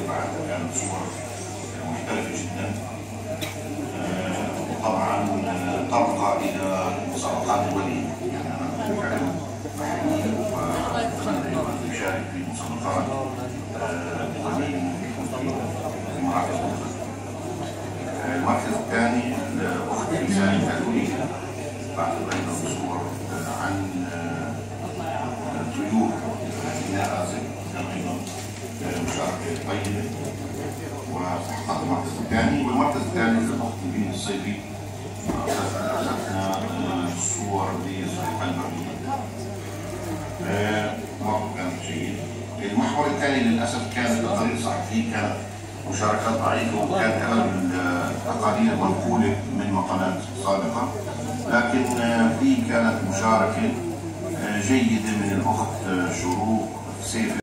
طبعا كانت صور محترفة جدا. وطبعا ترقى إلى مسابقات دولية، يعني أنا بالفعل بحييه ويشارك في مسابقات دولية في مراكز مختلفة. المركز الثاني الأخت لسان التدوين، بعتبر أيضا صور عن طيور أثناء مشاركة طيبة وحقق المركز الثاني. والمركز الثالث الأخت نبيل الصيفي، أخذنا صور لصديقة البرية. موقف كان جيد. المحور الثاني للأسف كانت الطريق الصحفي كانت مشاركات ضعيفة، وكانت أغلب التقارير منقولة من مقالات سابقة، لكن في كانت مشاركة جيدة من الأخت شروق سيف.